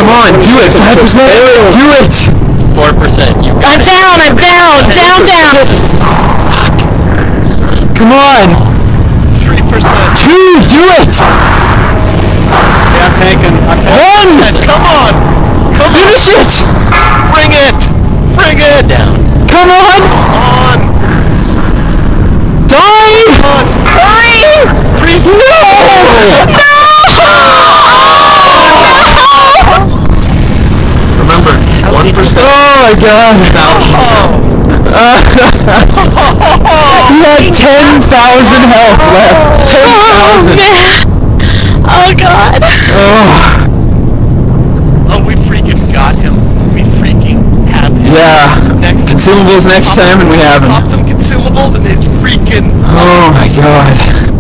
Come on, do it. 5%. Do it. 4%. You got I'm it. down. I'm down. Down. Come on. 3%. 2. Do it. Yeah, I'm tanking. 1. Come on. Finish it. Bring it. Bring it. Down. Come on. On. Die. On. Hurry! No. Remember, 1%. Oh my god. He had 10,000 health left. 10,000. Oh god. Oh. Oh, we freaking got him. We freaking have him. Yeah. Consumables next time and we have him. Pop some consumables and it's freaking... Oh my god.